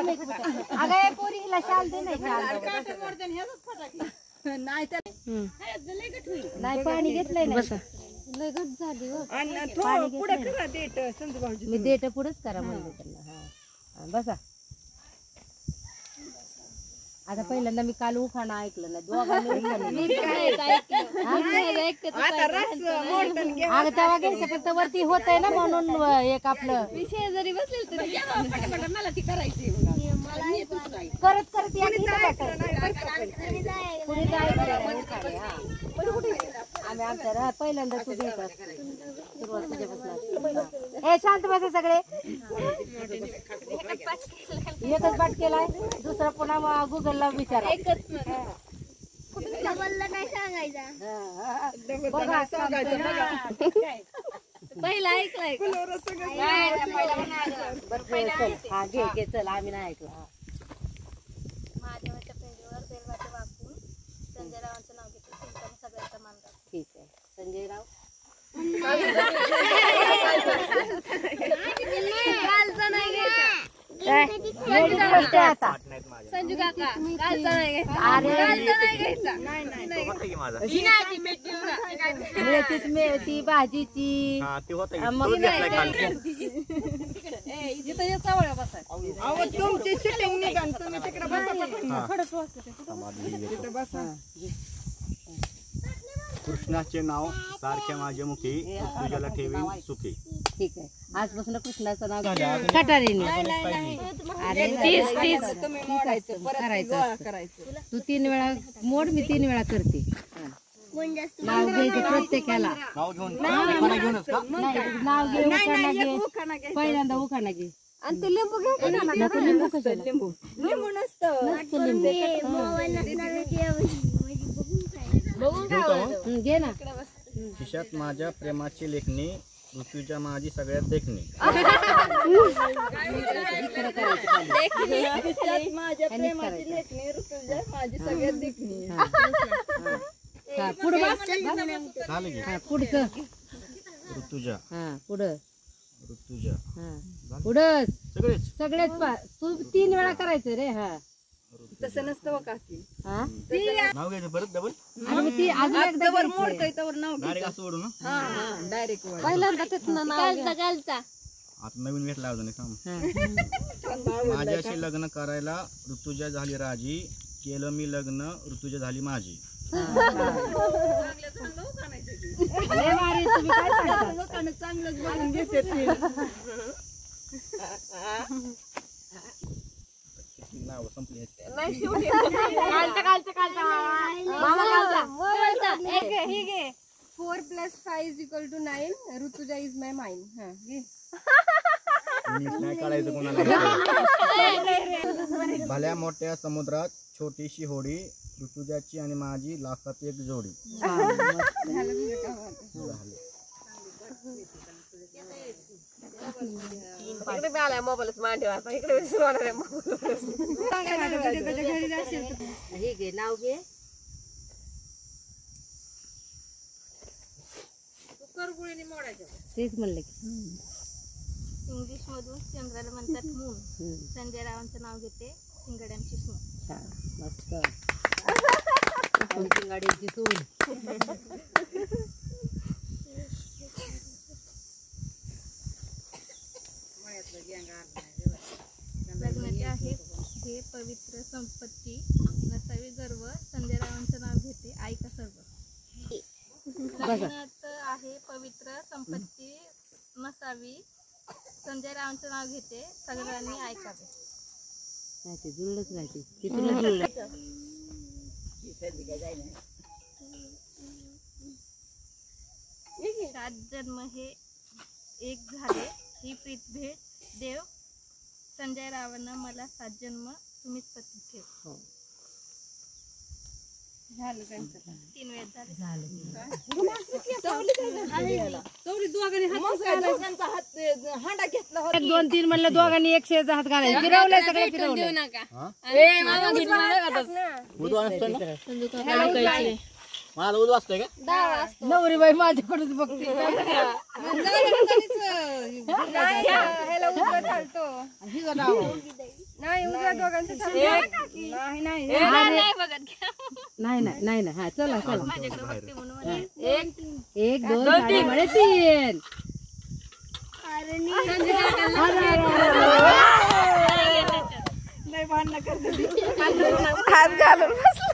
अगं पोरी हिला शाल दे नाही नाही पाणी घेतलंय ना लय घट झाली मी देट पुढेच करा म्हणलं त्यांना बसा आता पहिल्यांदा मी काल उखाणा ऐकलं ना दोघांनी अगं तेव्हा घ्यायचं फक्त वरती होत आहे ना म्हणून एक आपलं शेजारी बसले मला ती करायची करत करत आम्ही आमच्या पहिल्यांदा तू घेत सुरुवात तुझ्यापासून हे शांत बसा सगळे एकच पाठ केलाय दुसरा पुन्हा गुगलला विचारा पहिला ऐकलाय हा घे चल आम्ही नाही ऐकलं महादेवाच्या पेंडीवर बेलवाचे वाकून संजय रावांचं नाव घेतलं सगळ्यांचा मान राखून. ठीक आहे संजय राव संजू काका मेथी भाजीची तुमची सिटिंग निघाल तुम्ही तिकडे बसा. कृष्णाचे नाव सारखे माझे मुखी तुझ्याला ठेवी सुखी. ठीक आहे आजपासून कृष्णाचं नाव कटारीने करायचं तू 3 वेळा मोड मी 3 वेळा करते नाव घ्यायचं प्रत्येकाला नाव घे पहिल्यांदा उखाणा घे आणि ते लिंबू घे लिंबू कसं लिंबू नसतं घे ना खिशात माझ्या प्रेमाची लेखणी ऋतूच्या माझी सगळ्यात देखणी. पुढचं ऋतुजा पुढं ऋतुजा पुढं सगळेच सगळेच तू 3 वेळा करायचं रे हा तसं नसतं का नाव घ्यायचं परत डबल ती अजून एकदा मोडतोय तर नाव डायरेक्ट असं ओढू ना डायरेक्ट पहिल्यांदा त्याचं नाव आता नवीन भेटला अजून एक माझ्याशी लग्न करायला ऋतुजा झाली राजी केलं मी लग्न ऋतुजा झाली माझी. नाव संपली 4 + 5 = 9 ऋतुजा इज माय माइंड. नाही काढायचं कोणाला. भल्या मोठ्या समुद्रात छोटीशी होडी ऋतुजाची आणि माझी लाखात एक जोडी. मोबाईलच मांडव आता इकडे हे घे नाव घे तेच म्हणलं की इंग्लिश मधून चंद्राला म्हणतात मून. संजय रावांचं नाव घेते शिंगाड्यांची सून. छान मस्त शिंगाड्यांची सून. लग्नाचे आहे हे पवित्र संपत्ती नसावी गर्व संजय रावांचं नाव घेते ऐका सर्व. लग्नाचं आहे पवित्र संपत्ती नसावी संजय रावांचं नाव घेते सगळ्यांनी ऐकावे. नाही ते जुळलंच नाही ते तुला जुळलं. सात जन्म हे एक झाले ही प्रीत भेट देव संजय रावांना मला 7 जन्म तुम्हीच पती ठेव. झालं त्यांचं 3 वेळ झाले. हांडा घेतला 1 2 3 म्हणलं दोघांनी 100 हात घालायचे. फिरवलंय सगळं फिरवलं. माझा उद वाजतोय का नवरी बाई माझ्याकडेच बघते. ह्याला उजवा घालतो. नाही उद्या दोघांचं नाही बघत घ्या. नाही नाही नाही नाही हा चला चला माझ्याकडे बघते म्हणून म्हणे. 1 2 3 हात घालून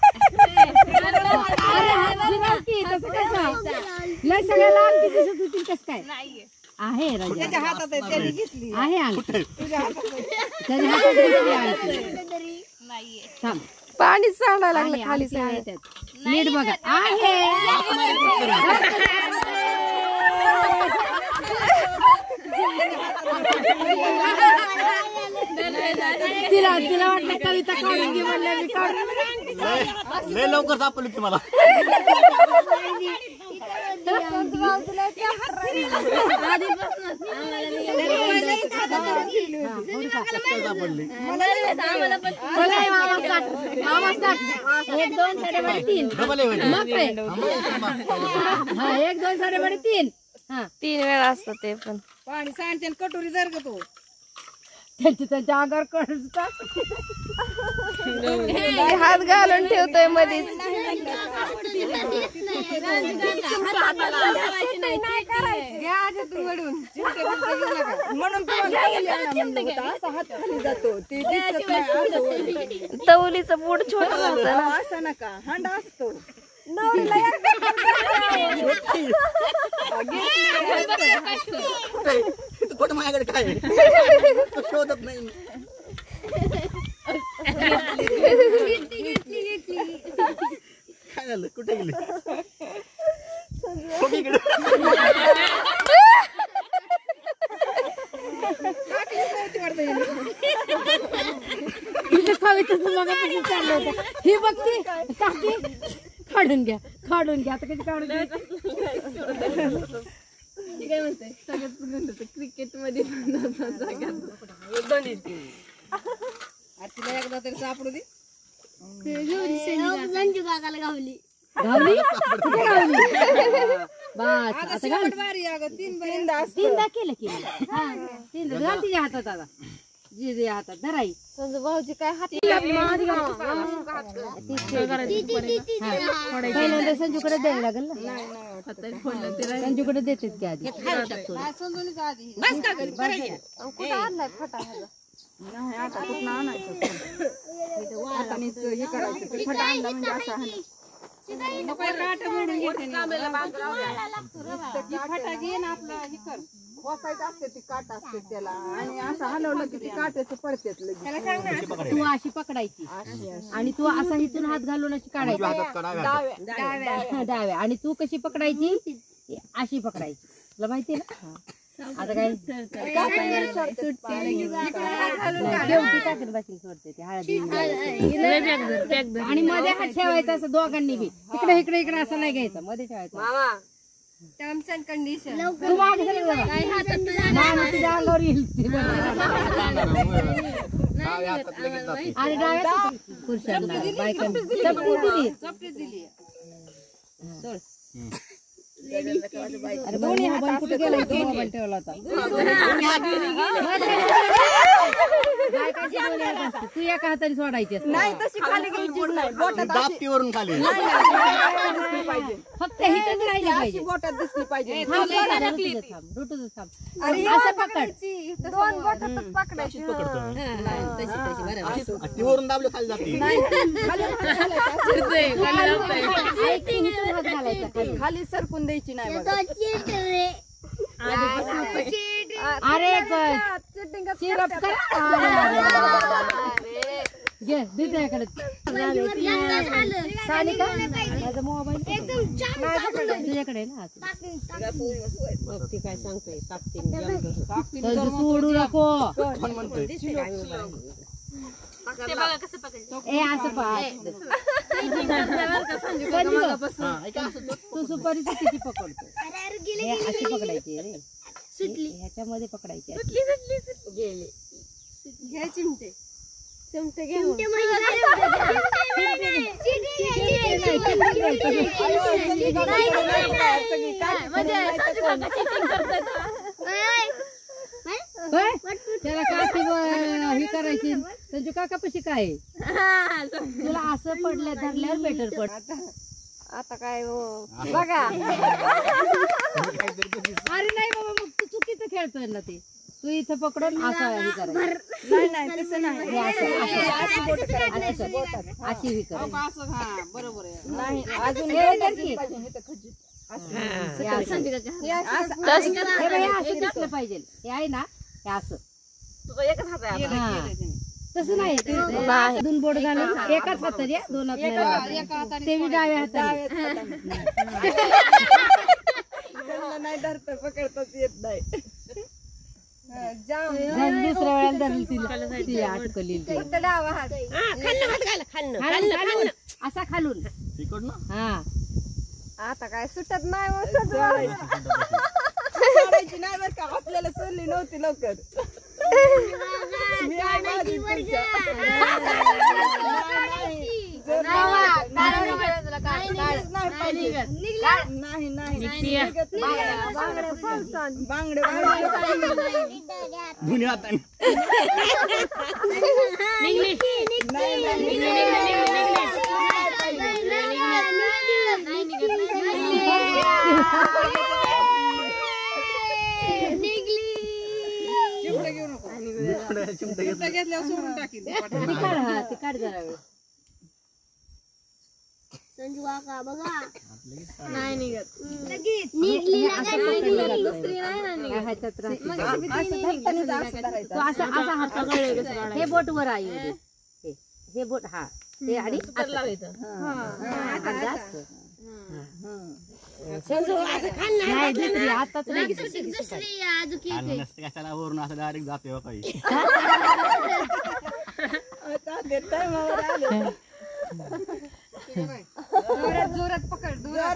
लय सगळ्याला अंगठी दिसत होती कस काय नाहीये. आहे राजा त्याच्या हातात आहे, त्याने घेतली आहे अंगठी तुझ्या हातात आहे. त्याच्या हातात घेतली अंगठी. नाहीये. थांब पाणी सांडायला आहे, लागलं खाली अंगठी आहे त्यात. नीट बघा आहे तिला तिला वाटलं कविता काढून घे म्हणलं मी काढून लय लवकर सापडली तुम्हाला. सापडली. 1 2 3 डबल आहे. मग काय हा 1 2 3 हा 3 वेळा असतं ते पण पाणी सांडते कटोरी जर का तो त्यांच्या अंगावर करतात हात घालून ठेवतोय मध्येच तवलीचं पोट छोट होतं ना असं नका हंडा असतो कुठं माझ्याकडे काय आहे? तो शोधत नाही. काय झालं कुठे गेले? कोणीकडे? तिथे कवितेचं मगापासून चाललं होतं ही बघती काकी काढून घ्या आता कधी काढून घ्या काय म्हणते सगळ्यात क्रिकेट मध्ये तिला एकदा तरी सापडू दे गावली गावली कुठे गावली बस आता गावली तीनदा केलं की हा तीनदा घाल तिच्या हातात आता जी हातात धराई संजू भाऊजी काय हात पहिल्यांदा संजूकडे द्यायला लागेल ना संजूकडे देतेच की आधी कुठं आणलाय फटा ह्याचा नाही आता कुठं आणायचं हातानेच हे करायचं ते फटा आणला म्हणजे असा खोसायचं असते ती काट असते त्याला आणि असं हलवलं की ती काट्याचं पडतेत लगेच तू अशी पकडायची आणि तू असा इथून हात घालून अशी काढायची डाव्या आणि तू कशी पकडायची अशी पकडायची तुला माहिती ना आता काय शेवटी टाकून बसून सोडते ती हळदी आणि मध्ये हात ठेवायचा असं दोघांनी बी इकडे इकडे इकडे असं नाही घ्यायचं मध्ये ठेवायचं टर्म्स अँड कंडिशन तू मागे सरक जरा. मामा तुझ्या अंगावर येईल ते आणि डाव्या पुरुषांना बायकांना चपटी दिली सोड अरे मोबाईल कुठे गेला मोबाईल ठेवला होता तू एका हाताने सोडायची नाही तशी खाली घ्यायची नाही बोटात दाबतीवरून खाली. फक्त हिथंच राहिली पाहिजे बोटात दिसली पाहिजे असं पकड दोन बोटातच पकडायची ती वरून दाबलं खाली जाते. खाली सरकून द्यायची नाही बघा. अरे सिरप कर घे देते सानिका माझा मोबाईल तुझ्याकडे ना ती काय सांगतोय सोडू नको कोण म्हणतोय? ते बघा कसं पकडायचं. ए असं तू सुपारीची किती पकडतो अशी पकडायची रे ह्याच्यामध्ये पकडायची घ्या चिमटे चिमटे घे होय? त्याला काठी ही करायची संजू काका पशी काय आहे? तुला असं पडलं धरल्यावर बेटर पड. आता काय बघा अरे नाही बाबा मग तू चुकीचं खेळतोय ना ते. तू इथं पकडून असं हे करायचं. नाही तसं नाही हे असं अशी ही करायची. बरोबर आहे. नाही अजून हे धर की. हे असं दिसलं पाहिजे. हे आहे ना हे असं. एकच हात आहे आता. हा. तसं नाही दोन बोट घालून एकाच हाताने दोन हात ते बी डाव्या हाताने. नाही धरता पकडताच येत नाही. दुसऱ्या वेळेला धरली तिला ती अटकली डावा हात खालून असा खालून हा. आता काय सुटत नाही सोडायची नाही बरं का. आपल्याला सोडली नव्हती लवकर. मी आहे माझी तुमच्या. बांगडे ते काढ जरा वेळ. नाही निघत. हे बोट वर आहे हे बोट हा हे आणि नाही दुसरी हातात वरून असं डायरेक्ट जाते काही. जोरात पकड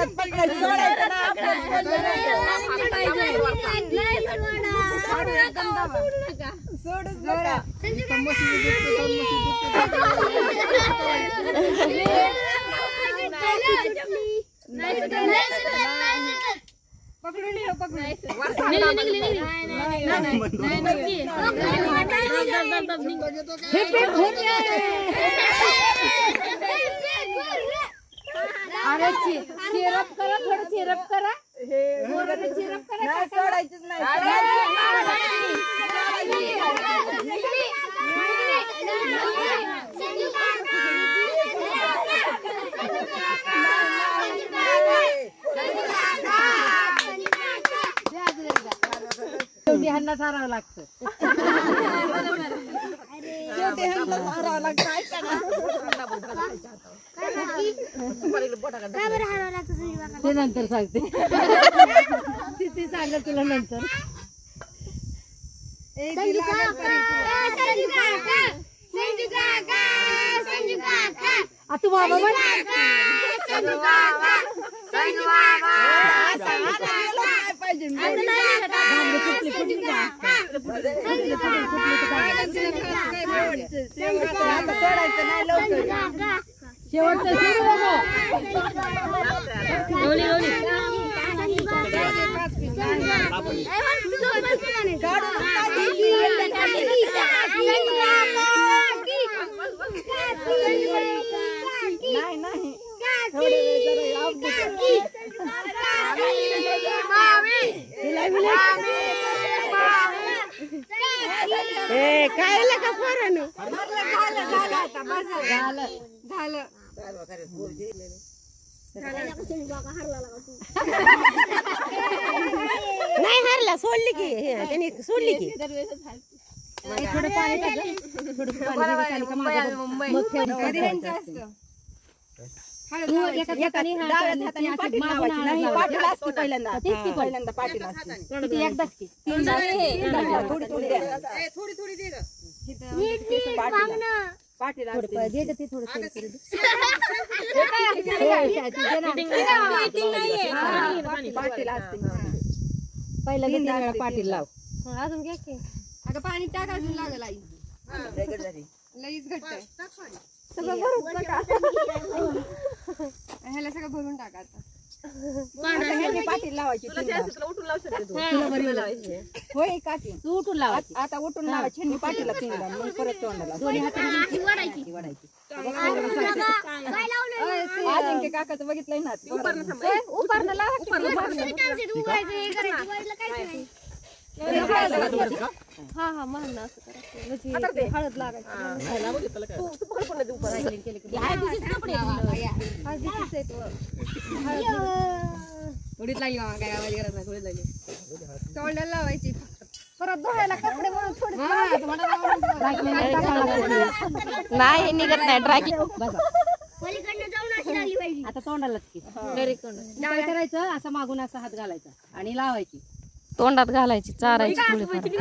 अरे चिरप करा थोडं चिरप करा. चिरप करा सोडायचीच नाही. शेवटी ह्यांना सारावं लागतं. ते नंतर सांगते. ती सांगत तुला नंतर. तू बाबा म्हण. शेवटचं सुरू बाबा. काय का पोरांनो झालं नाही हरला सोडली की त्याने सोडली की थोडं पाणी टाकलं. थोडं पाणी टाकलं का माझं मग ठेवून तू एका हाताने पाठीला असते पहिल्यांदा. तेच की पहिल्यांदा पाठीला असते. किती एकदाच की थोडी थोडी द्या. पाठीला थोडं दे ते थोडं शेअर करू दे. पाठीला असते. पहिला 2 वेळा पाठी लाव. अजून घ्या की. अगं पाणी टाक अजून लागल आई. लईच घट्ट आहे. ह्याला सगळं भरून टाका आता. पाठी लावायची होय काठी तू उठून लावायची आता उठून लावायची ह्यांनी पाठीला तीनदा मग परत तोंडाला दोन्ही हाताने वाढायची अजिंक्य काकाचं बघितलंय ना उपारणं लावा हा म्हणून असं करायचं आता ते हळद लागायची थोडीच लागली मामा काय आवाज करत नाही थोडीच लागली तोंडाला लावायची परत धुवायला कपडे म्हणून थोडी नाही निघत नाही ड्राय आता तोंडालाच की काय करायचं असं मागून असा हात घालायचा आणि लावायची तोंडात घालायची चारायची थोडी 3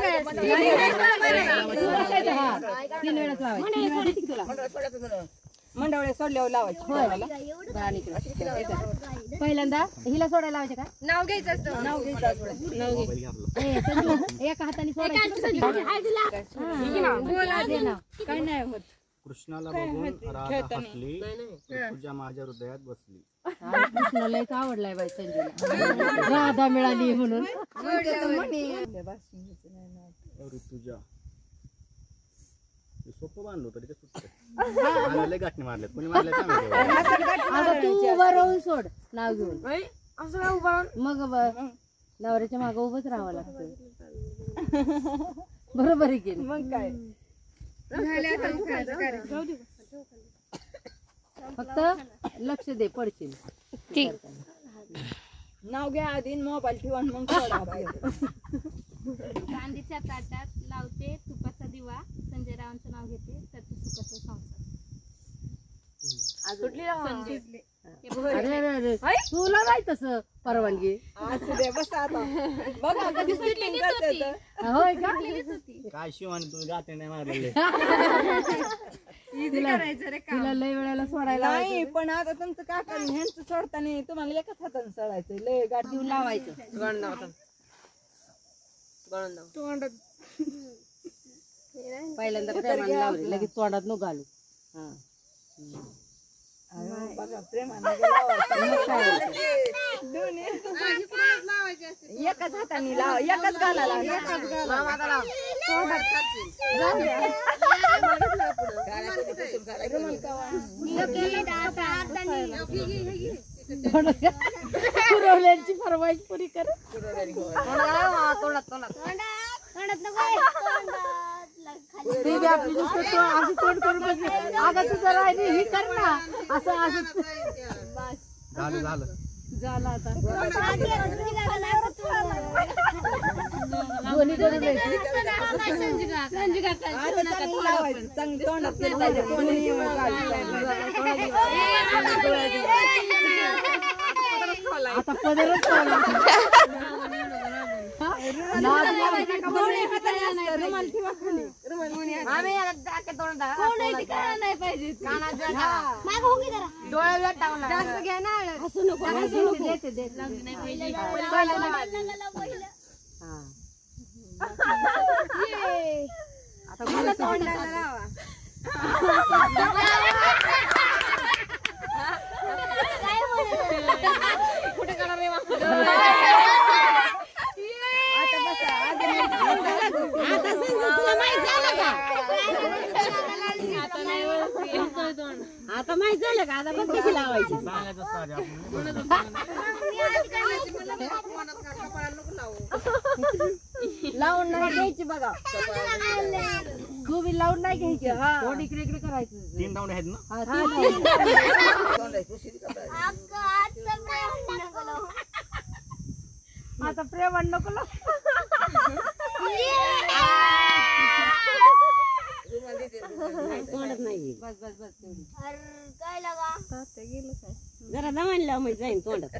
वेळाच लावायची तुला मंडवळे सोडल्यावर लावायची पहिल्यांदा हिला सोडायला लावायचे का नाव घ्यायचं असतं नाव घ्यायचं एका हाताने सोडायची काय नाही होत कृष्णाला बघून राधा हसली ऋतुजा माझ्या हृदयात बसली. कृष्णालाच आवडलाय बाई संजूला राधा मिळाली म्हणून ऋतुजा सोपं बांधलो तरी ते सुटतं लय गाठणे मारले कोणी मारले आता तू उभं राहून सोड नाव घेऊन मग नवऱ्याच्या मागं उभंच राहावं लागतं बरोबर आहे की मग काय फक्त लक्ष दे पडशील नाव घ्या आधी मोबाईल ठेवा मग सोडा चांदीच्या ताटात लावते तुपाचा दिवा संजय रावांचं नाव घेते त्याचं सुखाचं संसार अरे अरे अरे तुला नाही तसं परवानगी असू दे बस आता बघा कधी शूटिंग करते तर होय का काय शिवानी तुम्ही गाठे नाही मारलेले तिला लय वेळेला सोडायला नाही पण आता तुमचं काका ह्यांचं सोडताना तुम्हाला एकाच हाताने सोडायचं लय गाठ देऊन लावायचं पहिल्यांदा प्रेमाने लावली लगेच तोंडात न घालू बघा प्रेमाने एकाच हाताने लाव एकच घालायला पुरवल्यांची फरमाईश पुरी कर ते बी आपली नुसतं अशी तोंड करून बसली अगं तुझं राहिली ही कर ना असं असं झालं झालं आता दोन्ही करून लावायचं चांगली तोंडात केलं पाहिजे कोणी आता पदरच आता माहित झालं का आता पण कशी लावायची लावून नाही घ्यायची बघा तू बी लावून नाही घ्यायची थोडी इकडे इकडे करायचं 3 राऊंड आहेत ना आता प्रेमान नको नाही बस बस बस जरा दमानला मी जाईन तोंडात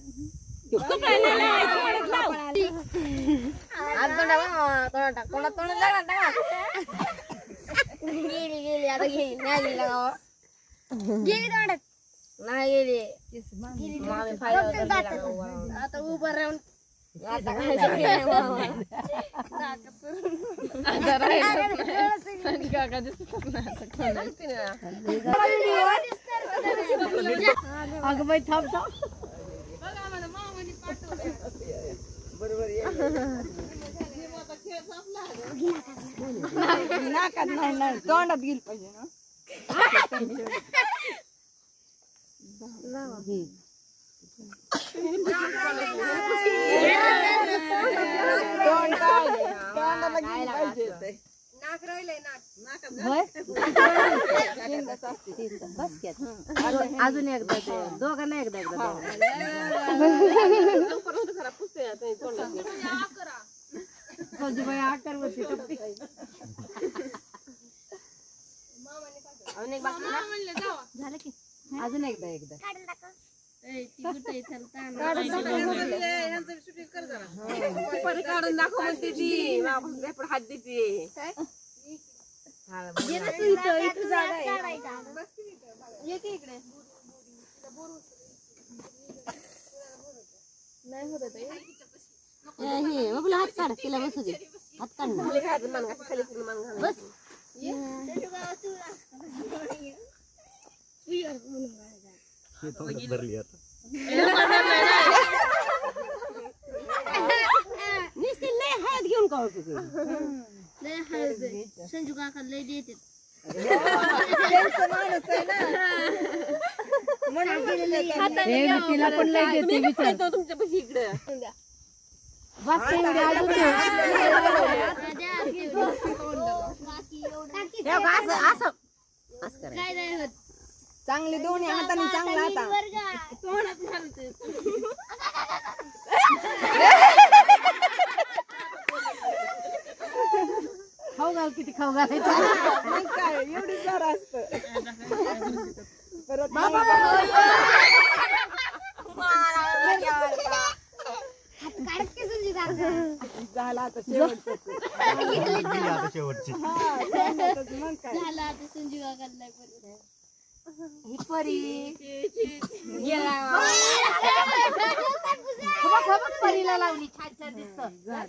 आता उभं राहून अगं बाई थांब थांब नाकात नाही तोंडात गेली पाहिजे ना. तोंडाला गेली पाहिजे. नाक राहिलंय नाक. होय बस की आता. अजून एकदा ते दोघांना एकदा फौजीबाई आकार होती टप्पी. झालं की अजून एकदा काढून दाखव म्हणते ती हात देते. हात काढ तिला बसू दे. हात काढ बस. भरली आता. हळद घेऊन का संजू काका लय देते. तिला पण लय देते विचार. तुमच्यापाशी इकडे बस काय नाही होत. चांगली दोन्ही हाताने चांगला आता. तोंडात घालते. खाऊ घाल किती खाऊ घालायचं. मग काय एवढी जरा असतं. परत झाला आता शेवटचं. आता शेवटची. हा, शेवटचं मग काय. झाला आता संजू काका लय परत. ही परी परीला लावली छान छान दिसत.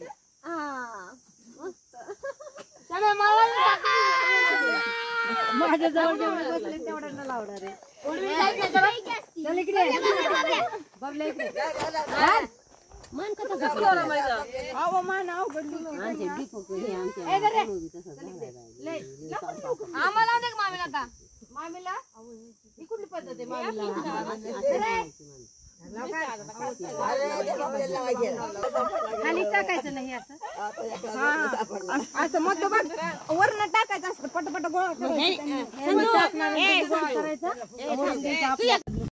माझ्या जवळ जेवढे बसले तेवढ्यांना लावणार आहे. चल इकडे बबल्या इकडे. मन कसं अहो मान अवघड आम्हाला दे मामीला आता. मामीला ही कुठली पद्धत आहे मामीला. खाली टाकायचं नाही असं. असं मग वरण टाकायचं असतं पटपट गोळा करायचं. करायचं